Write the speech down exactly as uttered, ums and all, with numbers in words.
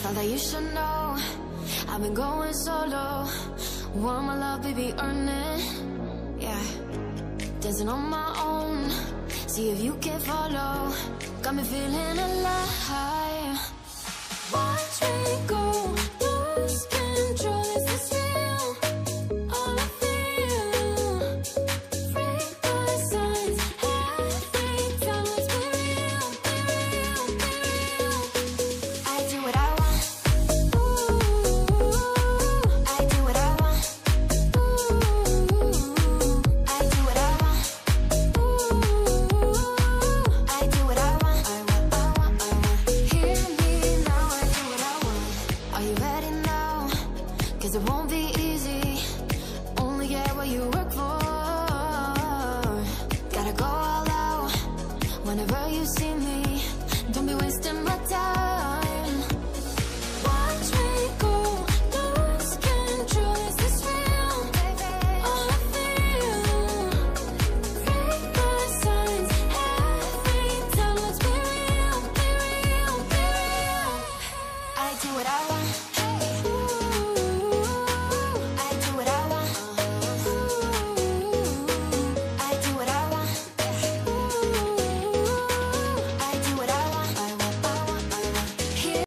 Thought that you should know I've been going solo. Want my love, baby, earn it. Yeah, dancing on my own. See if you can follow. Got me feeling alive. Watch me go.